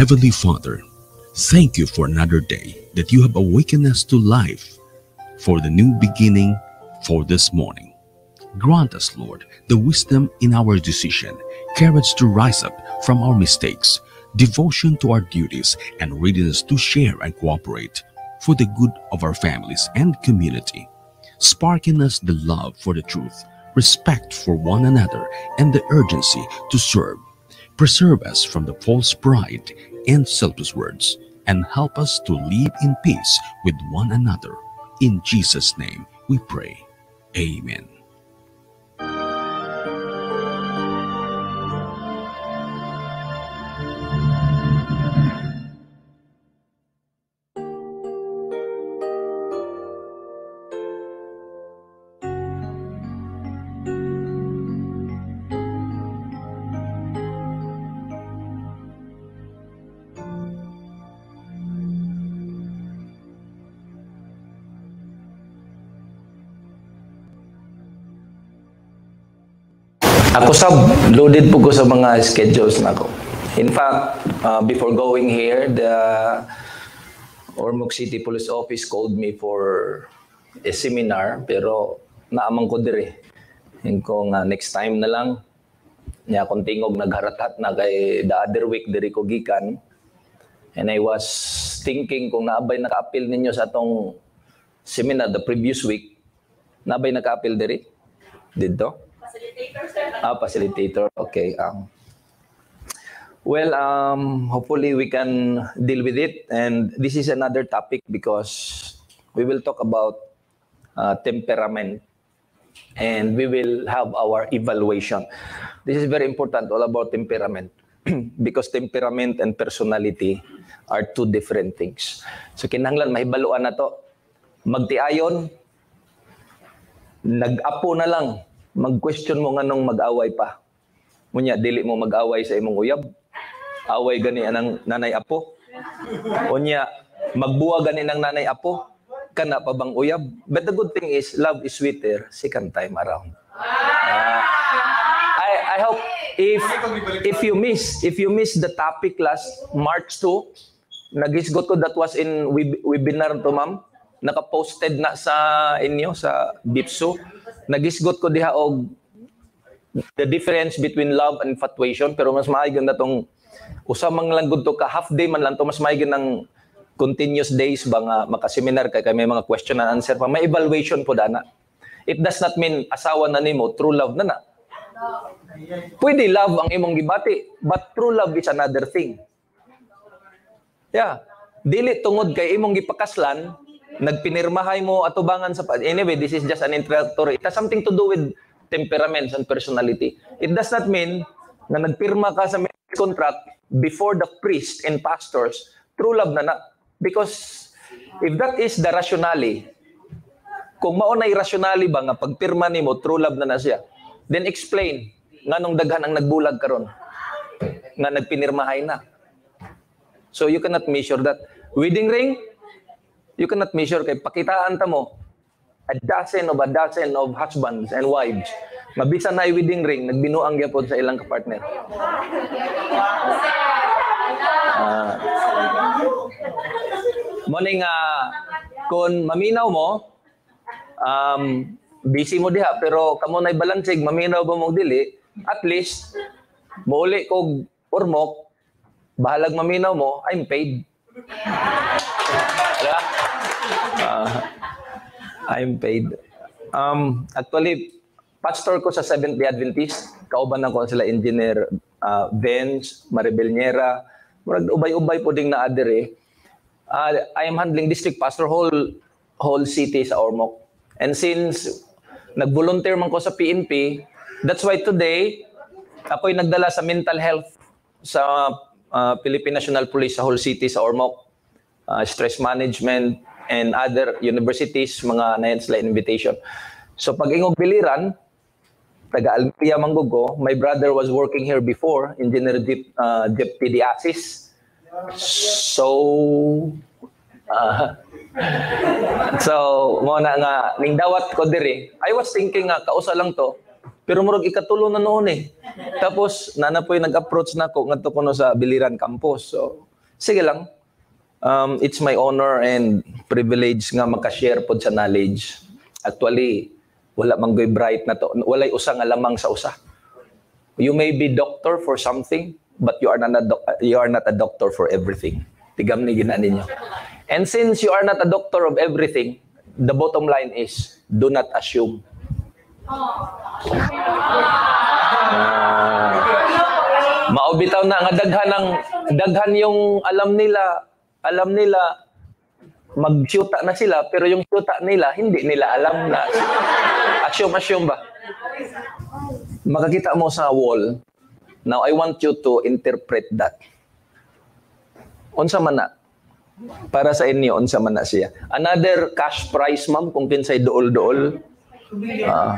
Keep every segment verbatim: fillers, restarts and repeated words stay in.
Heavenly Father, thank you for another day that you have awakened us to life, for the new beginning, for this morning. Grant us, Lord, the wisdom in our decision, courage to rise up from our mistakes, devotion to our duties, and readiness to share and cooperate for the good of our families and community. Spark in us the love for the truth, respect for one another, and the urgency to serve. Preserve us from the false pride and selfish words, and help us to live in peace with one another. In Jesus' name we pray. Amen. Ako sab, loaded po ko sa mga schedules na ko. In fact, uh, before going here, the Ormoc City Police Office called me for a seminar, pero naamang ko dire. Yung ko nga next time na lang, niya akong tingog nagharatat na kay the other week diri ko gikan. And I was thinking kung naabay naka-appeal ninyo sa atong seminar the previous week, naabay naka-appeal diri? Dito? Facilitator, sir. Ah, facilitator. Okay. Um, well, um, hopefully we can deal with it. And this is another topic because we will talk about uh, temperament. And we will have our evaluation. This is very important, all about temperament. Because temperament and personality are two different things. So kinahanglan mahibaluan na to. Magtiayon, nag-apo na lang. Mag-question mo nga nung mag-away pa. Munya, dili mo mag-away sa imong uyab. Away gani anang nanay-apo. Unya, magbuwa gani ng nanay-apo. Kana pa bang uyab? But the good thing is, love is sweeter second time around. Uh, I I hope if if you miss if you miss the topic last March two, nagisgot ko that was in web, webinar to ma'am. Naka-posted na sa inyo sa Bipso. Nagisgot ko diha og the difference between love and infatuation, pero mas maaygon na tong usamang lang gud to ka half day man lang to, mas maaygon ng continuous days ba nga maka-seminar kay kay may mga question and answer pa, may evaluation po dana. It does not mean asawa na nimo true love na na. Pwede love ang imong gibati, but true love is another thing. Yeah, dili tungod kay imong gipakaslan nagpinirmahay mo atubangan sa... Anyway, this is just an introductory. It has something to do with temperaments and personality. It does not mean na nagpirma ka sa marriage contract before the priest and pastors, true love na na. Because if that is the rationale, kung maunay rationale ba nga pagpirma nimo true love na na siya, then explain nga nung daghan ang nagbulag karon nga nagpinirmahay na. So you cannot measure that. Wedding ring, you cannot measure kay pakitaan ta mo a dozen of a dozen of husbands and wives. Mabisa na wedding ring, nagbinuang gyapon sa ilang kapartner. Uh, Morning, uh, kung maminaw mo, um, busy mo diha, pero kamo na'y balansig, maminaw ba mong dili, at least, mauli kog Ormoc, bahalag maminaw mo, I'm paid. Uh, I'm paid. Um, actually, pastor ko sa Seventh-day Adventist. Kauban ako sila Engineer uh, Benz, Maribel Niera. Ubay-ubay po ding naadere. Uh, I am handling district pastor whole whole city sa Ormoc. And since nag-volunteer man ko sa P N P, that's why today, ako'y nagdala sa mental health sa uh, Philippine National Police sa whole city sa Ormoc. Uh, stress management, and other universities, mga nayan sila invitation. So pag ingog biliran, taga-Alpia Manggugo, my brother was working here before, Engineer Jeep, uh, Jeep Tidiasis. So, uh, so, mo na nga, ning dawat ko diri, I was thinking nga, kausa lang to, pero murag ikatulo na noon eh. Tapos, nana po yung nag-approach na ko, ngadto ko no sa Biliran Campus. So, sige lang. Um, it's my honor and privilege nga makashare pod sa knowledge. Actually, wala manggoy bright na to. Walay usa nga lamang sa usa. You may be doctor for something, but you are not a, doc- you are not a doctor for everything. Tigam ni gina ninyo. And since you are not a doctor of everything, the bottom line is, do not assume. Uh, maubitaw na nga daghan ng daghan yung alam nila, alam nila mag-syuta na sila, pero yung syuta nila, hindi nila alam na. Assume, assume ba? Makakita mo sa wall. Now, I want you to interpret that. Unsa man na? Para sa inyo, unsa man na siya. Another cash prize, ma'am, kung kinsay dool-dool. Ah.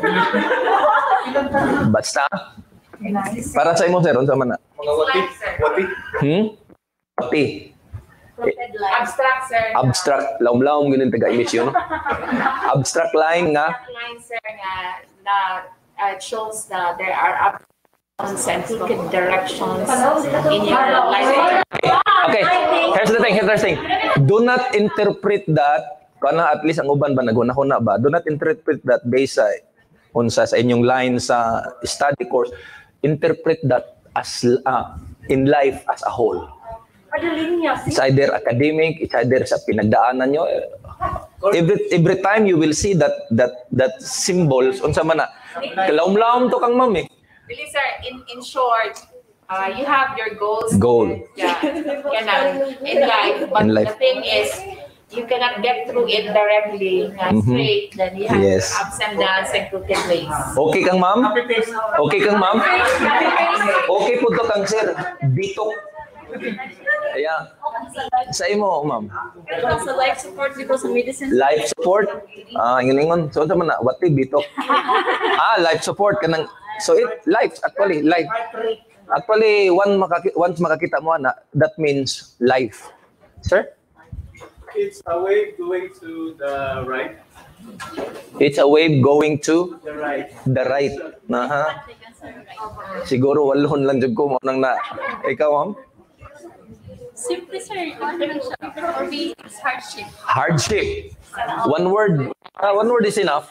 Basta. Para sa inyo, sir, unsa man na? Mga wati. Wati. Hmm? Wati. Abstract, sir. Abstract. Laom-laom, ganun taga-emisyon. No? Abstract line nga. Abstract line, sir, nga, na uh, shows that there are options and crooked directions in your life. Okay, here's the thing, here's the thing. Do not interpret that, kana at least ang uban ba, naghuna-huna ba? Do not interpret that based sa, unsa sa inyong line sa study course. Interpret that as uh, in life as a whole. It's either academic, it's either sa pinagdaanan nyo. Every, every time you will see that that that symbols, unsa man na, laom-laom to kang ma'am eh. Really, sir, in, in short, uh, you have your goals. Goal. Yeah, yan ang, in life. But In life. the thing is, you cannot get through it directly, uh, Mhm. straight. Then you have Yes. your ups and downs and crooked ways. Okay kang ma'am? Okay kang ma'am? Okay po to kang sir. Bitok. Ayan. Sa imo, ma'am. Sa life support because of medicine. Life support. Ah, ingon-ingon. So, sa man na, wati, bitok. Ah, life support. Kanang, so, it, life, actually, life. Actually, one makaki, once makakita mo na, that means life. Sir? It's a wave going to the right. It's a wave going to The right. the right. Aha. Siguro walon lang jud ko mo nang na. Ikaw, ma'am? Simple, sir. For me, it's hardship. Hardship. One word. Ah, one word is enough.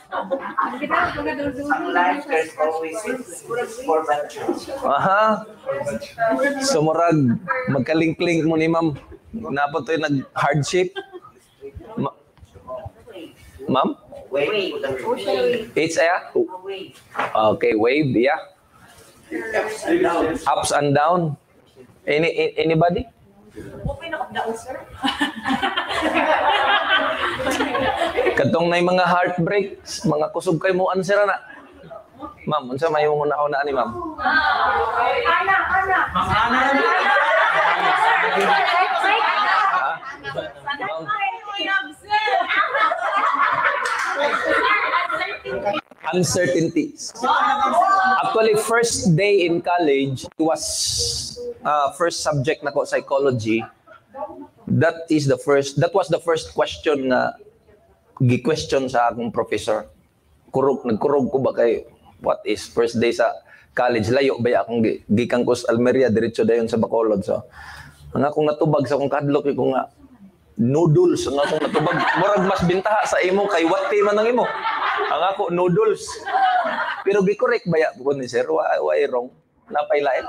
Life, there's always four benches. Aha. So murag magkalink-link mo ni ma'am. Napot to'y nag-hardship. Ma- ma'am? Wave. It's a? Wave. Okay, wave, yeah. Ups and down. Any, a- anybody? Katong na mga heartbreaks, mga kusog kay mo answer na. Ma'am, unsa may mong una-una ni ma'am? Uncertainties. Actually, first day in college, it was uh, first subject na ko, psychology. That is the first, that was the first question na gi-question sa akong professor. Kurog, nagkurog ko ba kay, what is first day sa college? Layo ba akong gi- gikan ko sa Almeria, diretso dayon sa Bacolod. So, ang akong natubag sa akong kadlok, ko nga, noodles, ang akong natubag. Murag mas bintaha sa imo, kay wati man ang imo. Ang ako, noodles. Pero gi-correct ba ya ko ni sir? Why, why wrong? Napailain?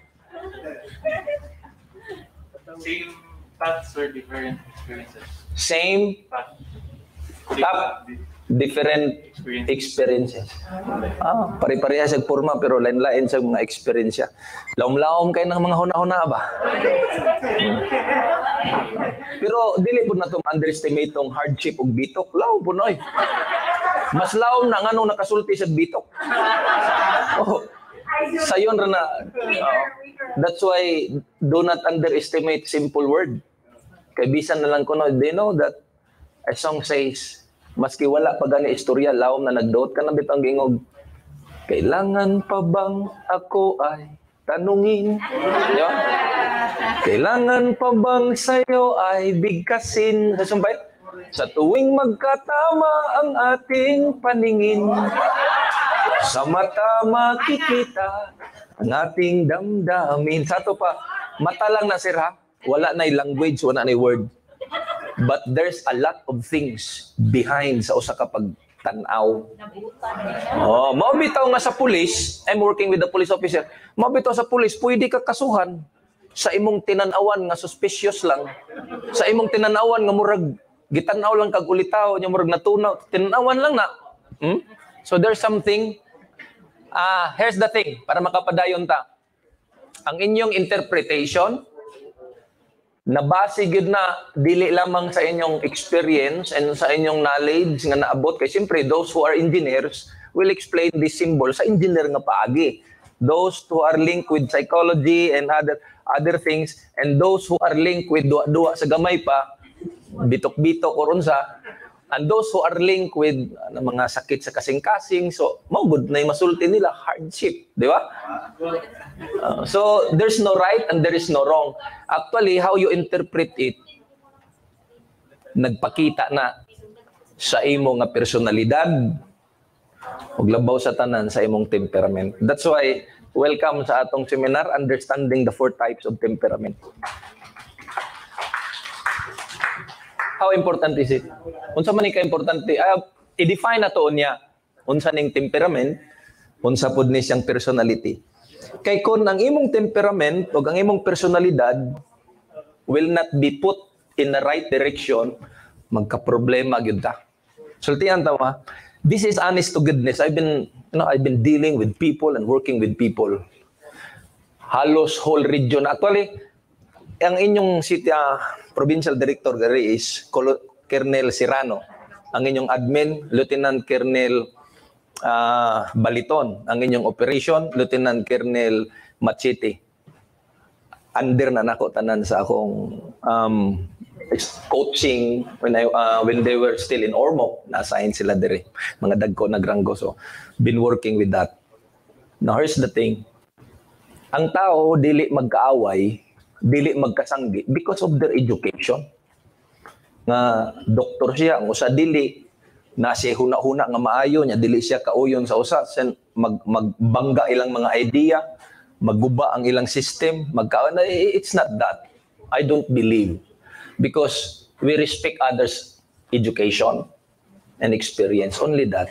Same paths or different experiences? Same, Path. Tap. different Experience. experiences. Ah, pare-pareha sa forma pero lain-lain sa mga experience. Laom-laom kayo ng mga huna-huna ba? Hmm. Pero dili po na ito underestimate tong hardship ug bitok. Laom po noy. Mas laom na nga nung nakasulti sa bitok. Oh, sayon ra na. Oh. That's why do not underestimate simple word. Kay bisan na lang ko no, they know that a song says, maski wala pa gani istorya, laom na nagdoot ka na bitang gingog. Kailangan pa bang ako ay tanungin? Yun. Kailangan pa bang sa'yo ay bigkasin? Nasumpay? Sa tuwing magkatama ang ating paningin, sa mata makikita ang ating damdamin. Sa to pa, mata lang na sir ha? wala na'y language, wala na'y word. But there's a lot of things behind sa usa ka pagtanaw. Oh, mao bitaw nga sa police, I'm working with the police officer. Mao bitaw sa police, pwede ka kasuhan sa imong tinanawan nga suspicious lang. Sa imong tinanawan nga murag gitanaw lang kag ulitaw, nya murag natunaw, tinanawan lang na. Hmm? So there's something ah uh, here's the thing para makapadayon ta. Ang inyong interpretation nabase gid na dili lamang sa inyong experience and sa inyong knowledge nga naabot kay siyempre those who are engineers will explain this symbol sa engineer nga paagi. Those who are linked with psychology and other other things and those who are linked with duwa-duwa sa gamay pa bitok-bitok or unsa and those who are linked with ano, mga sakit sa kasing-kasing so mao gud na masulti nila hardship, di ba? Uh, so there's no right and there is no wrong. Actually, how you interpret it nagpakita na sa imo nga personalidad ug labaw sa tanan sa imong temperament. That's why welcome sa atong seminar Understanding the Four Types of Temperament. How important is it? Unsa man ni ka importante? Uh, i-define na to niya unsa ning temperament, unsa pud ni siyang personality. Kay kun ang imong temperament o ang imong personalidad will not be put in the right direction, magka-problema gyud ta. Sultian ta ma, this is honest to goodness. I've been, you know, I've been dealing with people and working with people. Halos whole region. Actually, ang inyong city uh, provincial director gari is Colonel Serrano. Ang inyong admin, Lieutenant Colonel Uh, Baliton, ang inyong operation, Lieutenant Colonel Machete. Under na nako tanan sa akong um, coaching when I uh, when they were still in Ormoc, na-assign sila dire. Mga dagko nagranggo, so been working with that. Now here's the thing. Ang tao dili magkaaway, dili magkasanggi because of their education. Nga doktor siya, ang usa dili na siya huna-huna nga maayo niya, dili siya kauyon sa usa, sen mag magbangga ilang mga idea, magguba ang ilang system, magka it's not that. I don't believe because we respect others' education and experience, only that.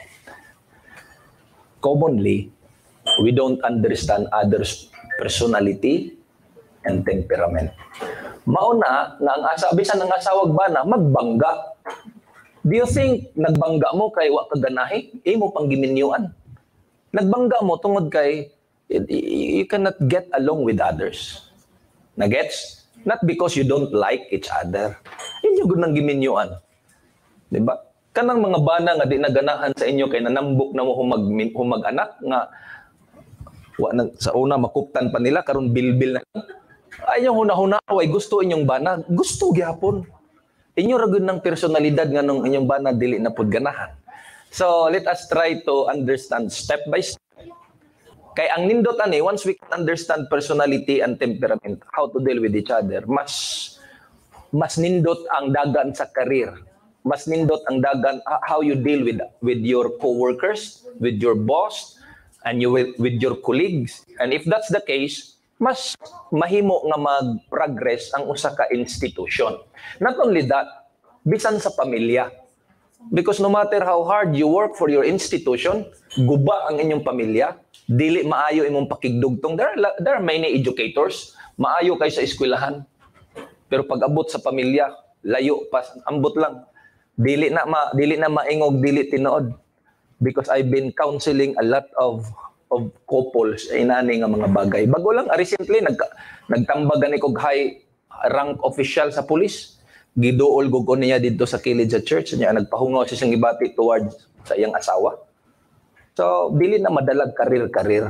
Commonly, we don't understand others' personality and temperament. Mauna na ang asa bisan ang asawag bana magbangga. Do you think nagbangga mo kay wa ka ganahi? Imo pang giminyuan. Nagbangga mo tungod kay you cannot get along with others. Nagets? Not because you don't like each other. Inyo gud nang giminyuan. Di ba? Kanang mga bana nga di naganahan sa inyo kay nanambok na mo humag humag-anak nga wa na, sa una makuptan pa nila karon bilbil na. Ay yung huna-hunaway gusto inyong bana, gusto gyapon. Inyo ra gud ng personalidad nga nung inyong bana dili na pud ganahan. So let us try to understand step by step. Kay ang nindot ani once we can understand personality and temperament, how to deal with each other, mas mas nindot ang dagan sa career. Mas nindot ang dagan how you deal with with your coworkers, with your boss, and you with, with your colleagues. And if that's the case, mas mahimo nga mag-progress ang usa ka institution. Not only that, bisan sa pamilya. Because no matter how hard you work for your institution, guba ang inyong pamilya, dili maayo imong pakigdugtong. There are, there are many educators, maayo kay sa eskwelahan. Pero pag abot sa pamilya, layo pa, ambot lang. Dili na ma, dili na maingog, dili tinuod. Because I've been counseling a lot of of couples inani nga mga bagay. Bago lang recently nag nagtambagan ni kog high rank official sa police. Giduol gug niya didto sa kilid sa church niya, nagpahungaw siya siyang gibati towards sa iyang asawa. So dili na madalag karir-karir.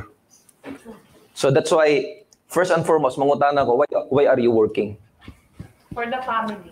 So that's why first and foremost mangutana ko, why why are you working? For the family.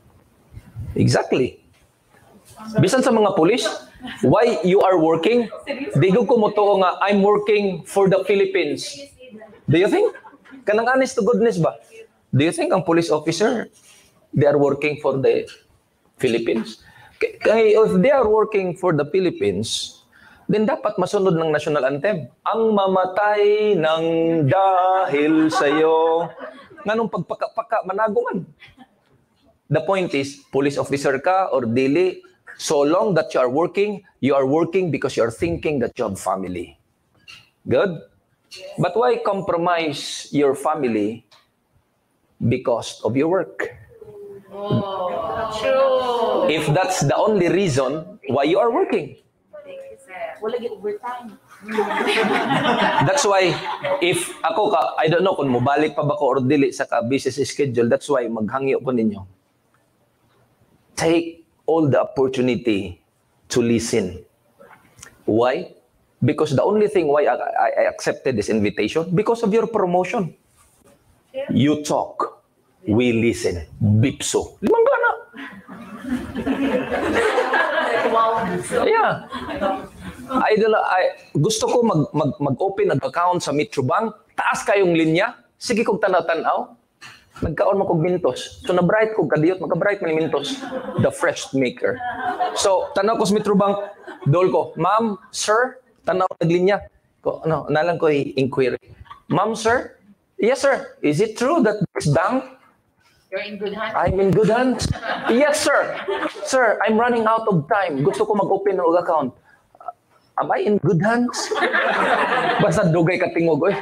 Exactly. Bisan sa mga pulis, why you are working? Di ko mutuo nga, I'm working for the Philippines. Do you think? Kanang honest to goodness ba? Do you think ang police officer, they are working for the Philippines? Kaya if they are working for the Philippines, then dapat masunod ng national anthem. Ang mamatay ng dahil sa'yo. Nganong pagpaka-paka managuman. The point is, police officer ka or dili, so long that you are working, you are working because you are thinking that you have family. Good? But why compromise your family because of your work? Oh, true. If that's the only reason why you are working. Wala yung overtime. That's why, if ako ka, I don't know kung mubalik pa ba ko or dili sa ka business schedule, that's why maghangyo ko ninyo. Take all the opportunity to listen. Why? Because the only thing why I, I accepted this invitation, because of your promotion. You talk, we listen. Bipso. Limang gana. Yeah. I don't know, I, gusto ko mag, mag, mag-open ng account sa Metrobank. Taas kayong linya. Sige kong tanaw-tanaw. Nagkaon mo kong mintos. So na-bright ko kadiyot, magka-bright man mintos. The fresh maker. So, tanaw ko sa Metrobank, dol ko, ma'am, sir, tanaw naglinya. Ko, ano, nalang ko i-inquiry. Ma'am, sir? Yes, sir. Is it true that this bank? You're in good hands? I'm in good hands? Yes, sir. Sir, I'm running out of time. Gusto ko mag-open ng account. Am I in good hands? Basta dugay ka tingog, eh.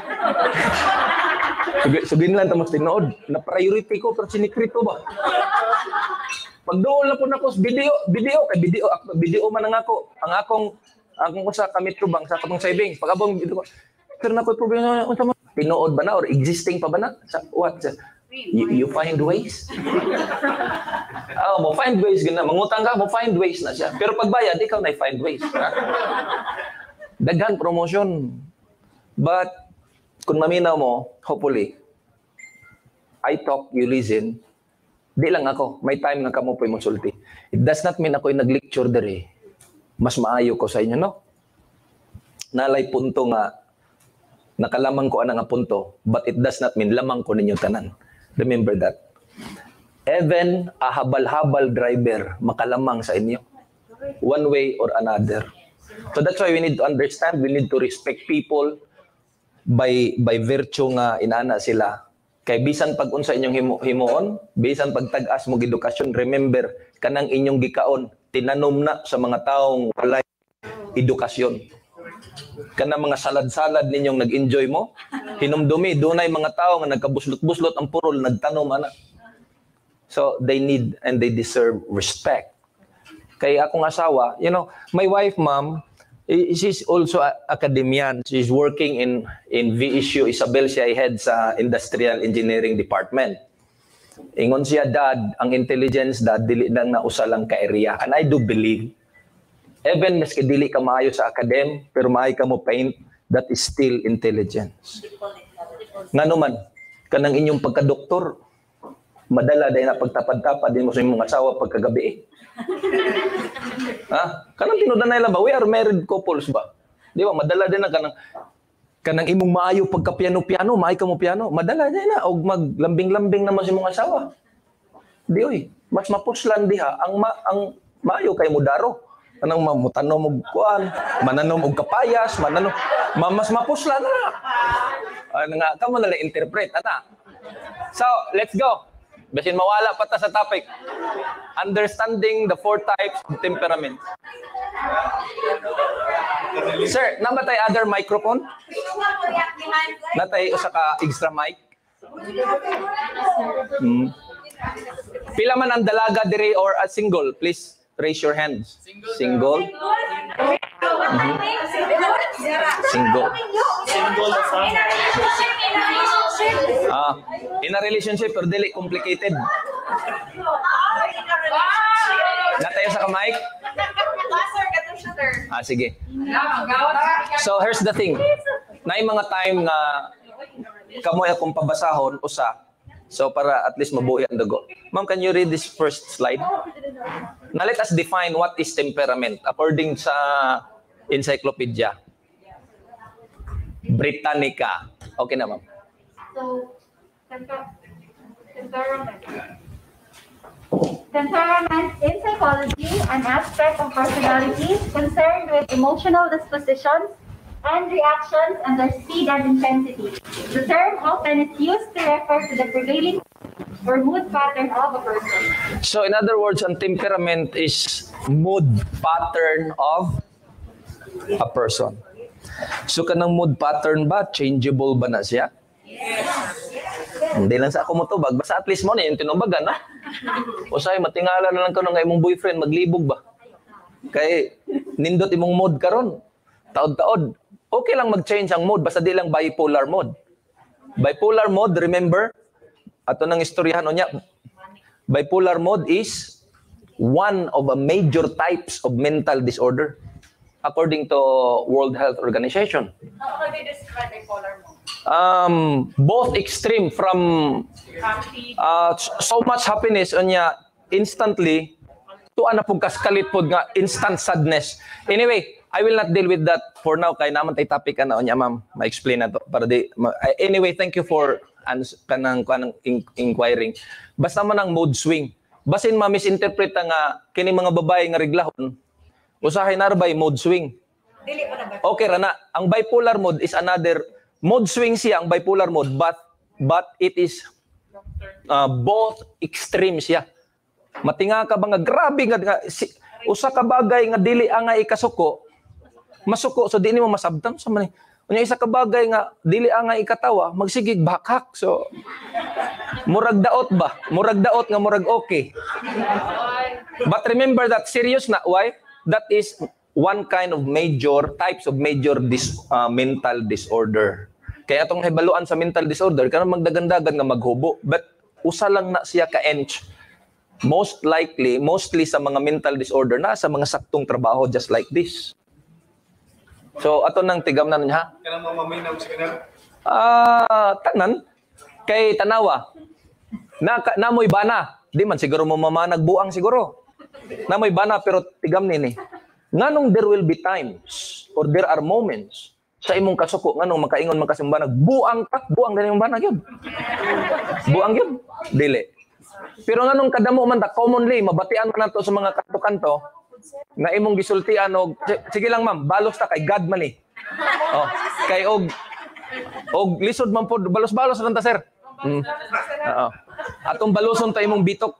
Sabihin lang tamos tinood. Na-priority ko, pero sinikrito ba? Pagdoon na po na ko, video, video, kay video, video man ang ako. Ang akong, akong ko sa Metrobank, sa katong savings. Pag-abong, video ko, sir, na ko problema, tinood ba na or existing pa ba na? Sa, what? Sa, you, you find ways? Oh, mo find ways gina. Mangutang ka, mo find ways na siya. Pero pagbayad, ikaw na find ways. Ha? Daghan promotion. But, kung maminaw mo, hopefully, I talk, you listen, di lang ako. May time nga kamo po yung sulti. It does not mean ako'y nag-lecture dere. Mas maayo ko sa inyo, no? Nalay punto nga, nakalamang ko ana nga punto, but it does not mean lamang ko ninyo tanan. Remember that. Even a habal-habal driver, makalamang sa inyo. One way or another. So that's why we need to understand, we need to respect people by by virtue nga inana sila. Kay bisan pag unsa inyong himo, himuon, bisan pag tag-as mo edukasyon, remember, kanang inyong gikaon, tinanom na sa mga taong walay edukasyon. Kanang mga salad-salad ninyong nag-enjoy mo, hinumdumi, dunay mga tao nga nagkabuslot-buslot ang purol, nagtanom ana. So, they need and they deserve respect. Kay akong asawa, you know, my wife, ma'am, she's also a academician. She's working in in V S U Isabel siya head sa Industrial Engineering Department. Ingon siya, dad, ang intelligence dad dili nang nausa lang ka area. And I do believe even maski dili ka maayo sa academ, pero maayo ka mo paint, that is still intelligence. Ngano man kanang inyong pagka-doktor, madala dahil na pagtapad-tapad din mo sa inyong asawa pagkagabi eh. Ha? Kanang tinudanay lang ba? We are married couples ba? Di ba? Madala din na kanang kanang imong maayo pagka piano-piano, maayo ka mo piano, madala din na og maglambing-lambing naman sa imong asawa. Di oy, mas mapuslan diha ang ma, ang maayo kay mo daro. Kanang mamutanom og kuan, mananom og kapayas, mananom ma, mas mapuslan na. Ano nga kamo na interpret ana. So, let's go. Basin mawala pa ta sa topic. Understanding the four types of temperament. Sir, namatay other microphone? Natay usa ka extra mic? Hmm. Pila man ang dalaga diri or a single? Please raise your hands. Single? Mm-hmm. Single. Ah, in a relationship pero dili complicated. Natayo sa kamay? Ah, sige. So here's the thing. Naay mga time nga kamoy akong pabasahon usa. So para at least mabuhi ang dugo. Ma'am, can you read this first slide? Now let us define what is temperament according sa encyclopedia Britannica. Okay na, ma'am. So, temper- temperament. Temperament in psychology, an aspect of personality concerned with emotional dispositions and reactions and their speed and intensity. The term often is used to refer to the prevailing or mood pattern of a person. So in other words, ang temperament is mood pattern of a person. So kanang mood pattern ba, changeable ba na siya? Hindi lang sa ako motubag. Basta at least mo na yung tinubagan, ha? O sa'yo, matingala na lang ka ng imong boyfriend, maglibog ba? Kaya nindot imong mood karon, taod-taod. Okay lang mag-change ang mood, basta di lang bipolar mode. Bipolar mode, remember, ato nang istoryahan o niya, bipolar mode is one of a major types of mental disorder according to World Health Organization. How do they describe bipolar mode? Um, both extreme from Happy. uh, so much happiness o niya instantly to ana pug kaskalit pod nga instant sadness. Anyway, I will not deal with that for now kay naman tay topic ana unya ma'am, ma-explain na to para di ma, anyway, thank you for ans kanang kanang in, inquiring. Basta man ang mood swing. Basin ma-misinterpret nga kini mga babae nga reglahon. Usahay na bay mood swing. Dili pa na ba? Okay ra na. Ang bipolar mode is another mood swing siya ang bipolar mode but but it is uh, both extreme siya. Matinga ka ba nga grabe nga, nga si, usa ka bagay nga dili angay ikasuko masuko so di nimo masabtan sa man. Unya isa ka bagay nga dili angay ikatawa magsigig bakhak so murag daot ba murag daot nga murag okay. But remember that serious na why that is one kind of major types of major dis, uh, mental disorder. Kaya atong hibaluan sa mental disorder kanang magdagandagan nga maghubo but usa lang na siya ka ench. Most likely, mostly sa mga mental disorder na sa mga saktong trabaho just like this. So, ato nang tigam na niya. Kanang mamamay na sa kanang. Ah, tanan kay tanawa. Na namoy bana. Di man siguro mo mama nagbuang siguro. Namoy bana pero tigam nini. Nganong there will be times or there are moments sa imong kasuko nganong makaingon man kasimba nagbuang tak buang dali imong banag yun. Buang yun. Dili. Pero nganong kadamo man ta commonly mabatian man nato sa mga kanto-kanto na imong gisultian og sige lang ma'am balos ta kay God man eh. Oh, kay og og lisod man pod balos-balos lang ta sir. Mm. Oo. Atong baloson ta imong bitok.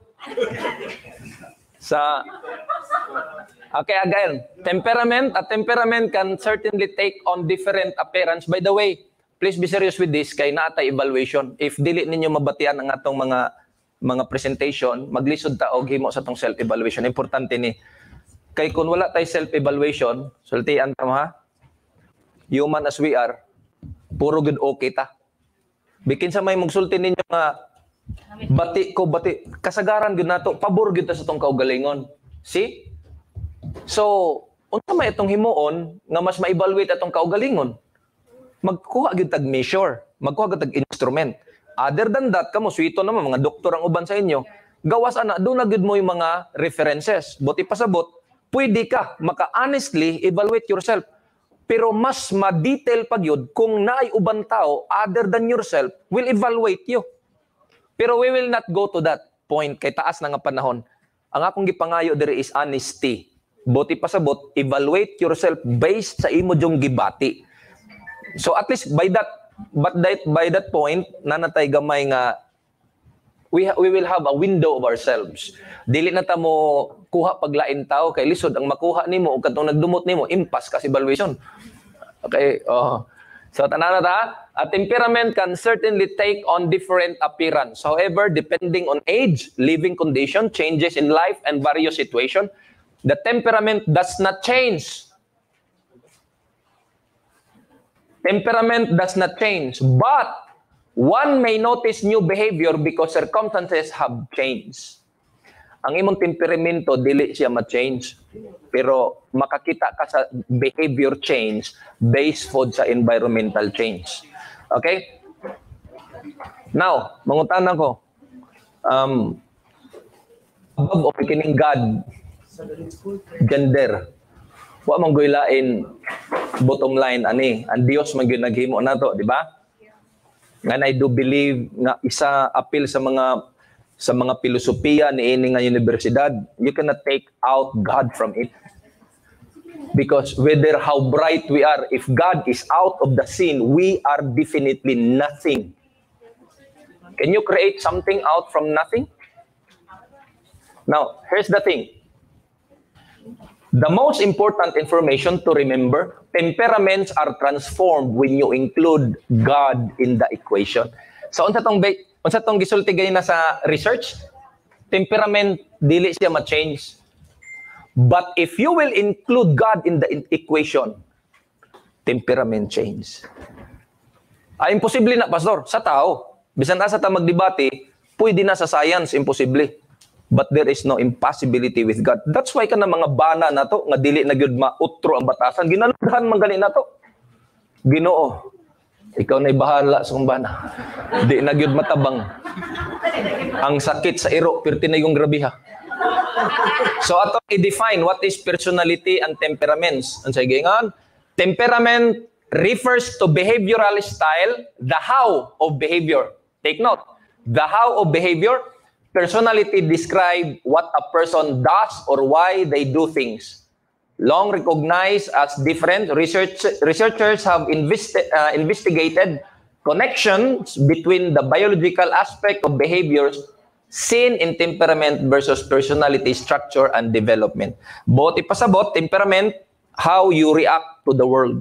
Sa okay again, temperament, a temperament can certainly take on different appearance. By the way, please be serious with this kay naatay evaluation. If dili ninyo mabatian ang atong mga mga presentation, maglisod ta og himo sa tong self-evaluation. Importante ni. Kay kung wala tay self-evaluation, sultian ta mo ha. Human as we are, puro good okay ta. Bikin sa may magsulti ninyo nga bati ko bati kasagaran gyud nato, pabor gyud ta sa tong kaugalingon. See? So, unsa may itong himuon nga mas ma-evaluate atong kaugalingon? Magkuha gyud tag measure, magkuha gyud tag instrument. Other than that, kamo suito naman mga doktor ang uban sa inyo. Gawas ana, do na gud mo yung mga references. Buti pasabot, pwede ka maka-honestly evaluate yourself. Pero mas ma-detail pa gyud kung naay uban tao other than yourself will evaluate you. Pero we will not go to that point kay taas na nga panahon. Ang akong gipangayo diri is honesty. Buti pasabot, evaluate yourself based sa imo jung gibati. So at least by that But that, by that point, nanatay gamay nga we ha, we will have a window of ourselves. Dili na ta mo kuha paglain tao kay lisod ang makuha nimo ug kadtong nagdumot nimo impas kas evaluation. Okay, oh. So tanan na ta, a temperament can certainly take on different appearance. However, depending on age, living condition, changes in life and various situation, the temperament does not change. Temperament does not change, but one may notice new behavior because circumstances have changed. Ang imong temperamento, dili siya ma-change. Pero makakita ka sa behavior change based po sa environmental change. Okay? Now, mangutan ko, um, above of kining God, gender, wa man goylain bottom line ani ang Dios man gyud naghimo nato, di ba? Nga I do believe nga isa appeal sa mga sa mga filosofiya ni ini nga universidad, you cannot take out God from it. Because whether how bright we are, if God is out of the scene, we are definitely nothing. Can you create something out from nothing? Now, here's the thing. The most important information to remember, temperaments are transformed when you include God in the equation. So, unsa tong unsa tong gisulti gay na sa research? Temperament dili siya ma-change. But if you will include God in the equation, temperament change. Ay, imposible na, Pastor, sa tao. Bisan asa ta magdebate, pwede na sa science, imposible. But there is no impossibility with God. That's why ka na mga bana na to, nga dili na gyud mautro ang batasan. Ginalughan man gani na to. Ginoo, ikaw na'y bahala sa kong bana. Di na gyud matabang. Ang sakit sa iro, pirti na yung grabiha. So ato i-define what is personality and temperaments. Ang sige nga, temperament refers to behavioral style, the how of behavior. Take note, the how of behavior. Personality describe what a person does or why they do things. Long recognized as different, research, researchers have investi uh, investigated connections between the biological aspect of behaviors seen in temperament versus personality structure and development. Both ipasabot, temperament, how you react to the world.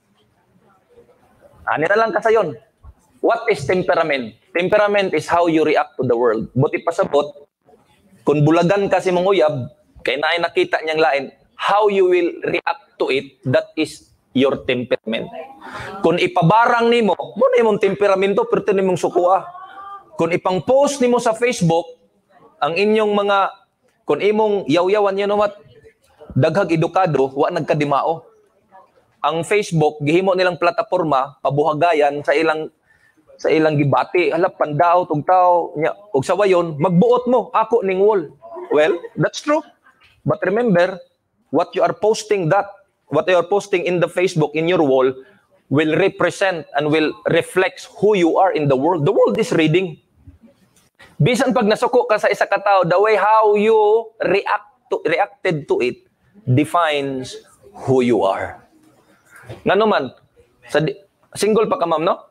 Ano na lang kasayon? What is temperament? Temperament is how you react to the world. Both ipasabot, kung bulagan kasi mong uyab, kaya na ay nakita niyang lain, how you will react to it, that is your temperament. Kung ipabarang nimo, mo na imong temperamento, pero ito nimong sukua. Kung ipang post nimo sa Facebook, ang inyong mga, kung imong yaw-yawan, you know what? Daghag edukado, wa nagkadimao. Ang Facebook, gihimo nilang plataporma, pabuhagayan sa ilang sa ilang gibati. Hala, pandao, tugtao, nya, ug sa wayon, magbuot mo, ako ning wall. Well, that's true. But remember, what you are posting that, what you are posting in the Facebook, in your wall, will represent and will reflect who you are in the world. The world is reading. Bisan pag nasuko ka sa isa ka tao, the way how you react to, reacted to it defines who you are. Nga naman, sa di, single pa ka, ma'am, no?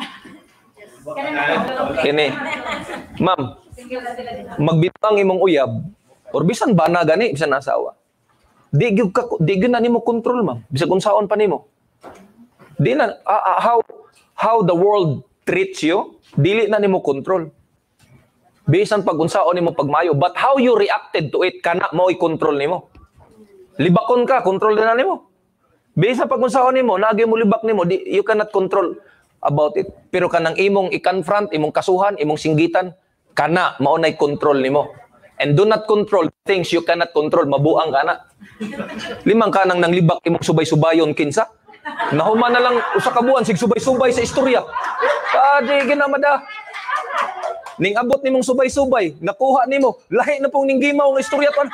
Kini. Ma'am, magbitang imong uyab, or bisan ba na gani, bisan asawa. Di gyud ka, di gyud na nimo control, ma'am. Bisan kung saon pa nimo. Di na, uh, uh, how, how the world treats you, dili na nimo control. Bisan pag unsaon nimo pagmayo, but how you reacted to it, kana mo i-control nimo. Libakon ka, control din na nimo. Bisan pag unsaon nimo, naagay mo libak nimo, di, you cannot control about it. Pero kanang imong i-confront, imong kasuhan, imong singgitan, kana maunay control nimo. And do not control things you cannot control, mabuang kana. Limang kanang nang libak imong subay-subayon kinsa. Nahuman na lang usa ka buwan sig subay-subay sa istorya. Kadi ginamada. Ning abot nimong subay-subay, nakuha nimo, lahi na pong ning gimaw nga istorya ton.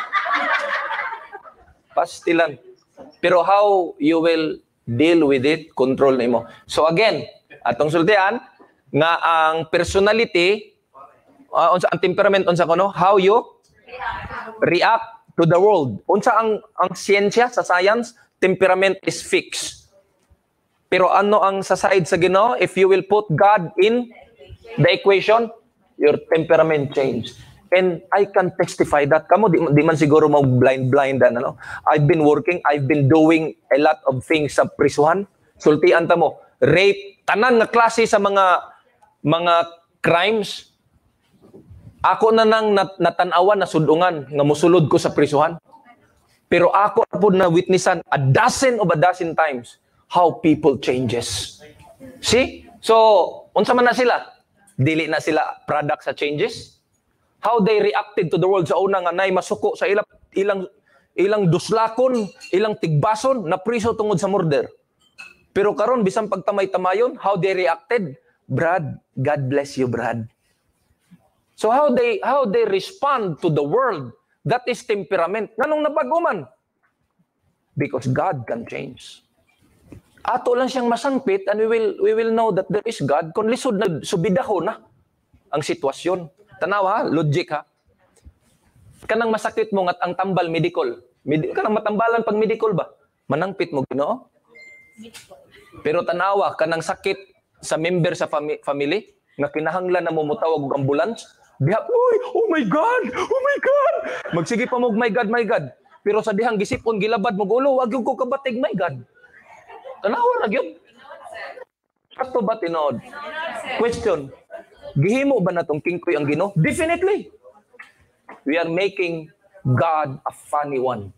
Pastilan. Pero how you will deal with it, control nimo. So again, atong sultian nga ang personality, uh, unsa ang temperament unsa kuno, how you react to the world. Unsa ang ang siyensya sa science, temperament is fixed. Pero ano ang sa side sa Ginoo, if you will put God in the equation, your temperament change. And I can testify that. Kamo di, di man siguro mo blind-blindan. Ano? I've been working, I've been doing a lot of things sa prisuhan. Sultian ta mo, rape, tanan nga klase sa mga mga crimes. Ako na nang nat natanawan na sudungan nga mosulod ko sa prisuhan. Pero ako po na witnessan a dozen of a dozen times how people changes. See? So, unsa man na sila? Dili na sila product sa changes. How they reacted to the world sa una nga nay masuko sa ilang ilang ilang duslakon, ilang tigbason na priso tungod sa murder. Pero karon bisan pagtamay-tamayon, how they reacted? Brad, God bless you, Brad. So how they how they respond to the world, that is temperament. Nganong nabaguman? Because God can change. Ato lang siyang masangpit and we will we will know that there is God kung lisod na subidaho na ang sitwasyon. Tanaw ha, logic ha. Kanang masakit mo ngat ang tambal medical. Medi kanang matambalan pag medical ba? Manangpit mo Ginoo. Pero tanawa kanang sakit sa member sa fami- family nga kinahanglan na mo mutawag og ambulance. Diha, uy, oh my God, oh my God. Magsige pa mo, my God, my God. Pero sa dihang gisipon, gilabad mo, ulo, wag yung ko kabatig, my God. Tanawa na yun. Sakto ba tinod? Question, gihimo ba na tong kingkoy ang Ginoo? Definitely. We are making God a funny one.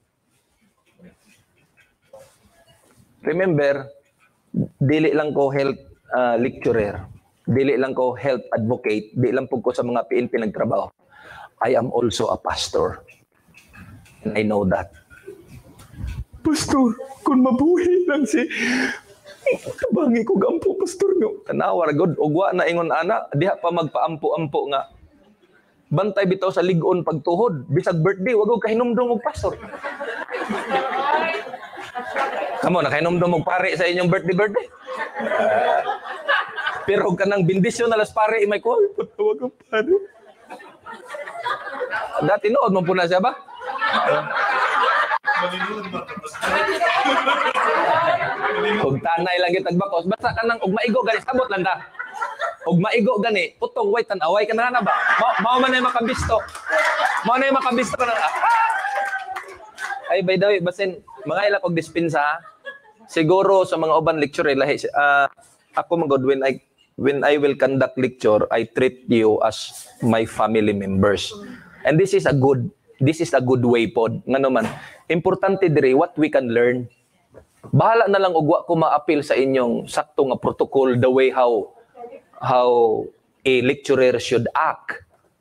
Remember, dili lang ko health uh, lecturer, dili lang ko health advocate, dili lang po ko sa mga P N P nagtrabaho. I am also a pastor. And I know that. Pastor, kung mabuhi lang si kabangi ko gampo, pastor nyo. Tanawar, God, ugwa na ingon ana, diha pa magpaampo-ampo nga. Bantay bitaw sa ligon pagtuhod. Bisag birthday, wag og kahinumdum og pastor. Kamo, nakahinumdum og pare sa inyong birthday-birthday. Pero kanang bindisyon na las pare, imay ko, patawag ang pare. Dati nood mo po na siya ba? Kung tanay lang kitag bakos, basta ka nang ugmaigo gani, sabot lang da. Ugmaigo gani, putong white tanaway ka na na ba? Ma mao man ay makabisto. Mao na ay makabisto ka na. Ah! Ay, by the way, basin, mga ila kog dispensa, siguro sa mga uban lecture, lahi, uh, ako magod, when I, when I will conduct lecture, I treat you as my family members. And this is a good, this is a good way pod. Nga naman, importante dire, what we can learn. Bahala na lang ugwa ko ma-appeal sa inyong sakto nga protocol, the way how, how a lecturer should act.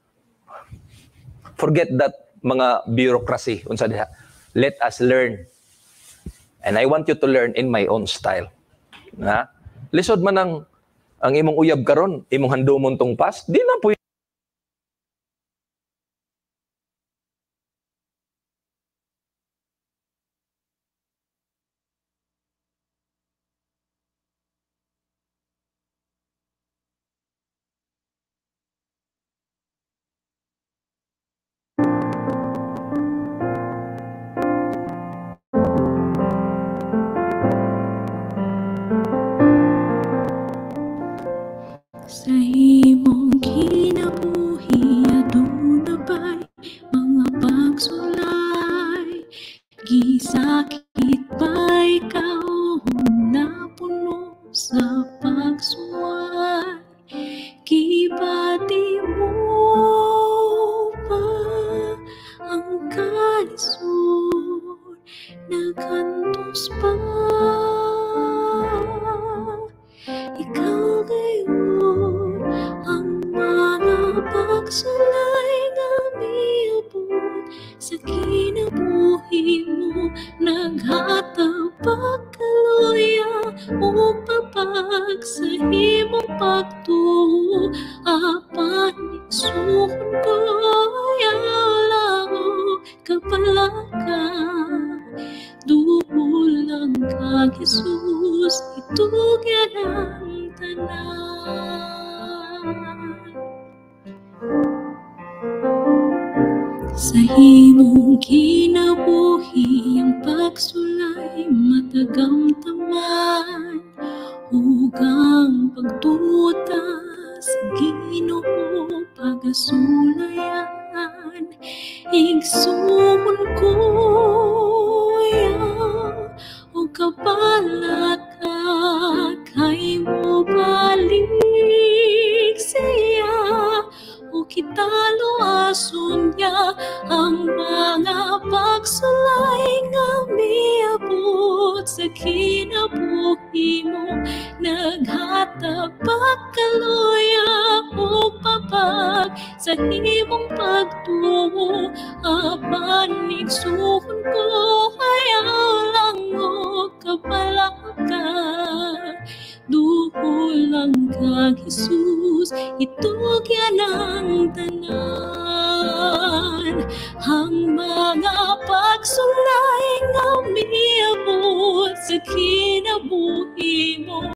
Forget that mga bureaucracy. Unsa diha. Let us learn. And I want you to learn in my own style. Na? Lisod man ang, ang imong uyab karon, imong handumon tong pas, di na po sa imong kinabuhi aduna ba'y mga pagsulay, gisakit ba ikaw napuno sa pagsuway, kibati mo pa ang kalisod, naghantos pa ikaw ngayon ang mga pagsulay nga miabot sa kinabuhi mo, naghatag pagkaluya o papag sa imong pagtuo, apan igsuon ko ayaw lang kapalaka. Dulang kang Jesus, itugyan ang tanan. Sa imong kinabuhi ang pagsulay matagamtaman, hugang pagtuta sa Ginoo pagasulayan, igsuon ko o kapalaka kay mo balik siya o kitalo ason niya ang mga pagsulay nga miabot sa kinabuhi mo, naghatag pagkaluya o papag sa imong pagtuo, apan igsuon ko ayaw lang o kapalaka. Duhulang kang Jesus, itugyan ang tanan. Ang mga pagsulay nga miabot sa kinabuhi mo,